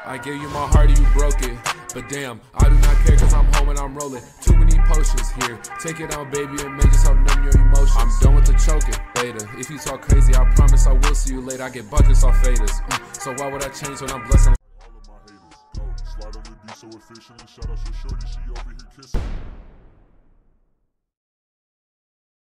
I gave you my heart and you broke it. But damn, I do not care cause I'm home and I'm rolling. Too many potions here. Take it out, baby, and make just help numb your emotions. I'm done with the choking. Later, if you talk crazy, I promise I will see you later. I get buckets off faders. So why would I change when I'm blessing? All of my haters, slide on the beat so efficient and shout out to Shorty, she over here kissing.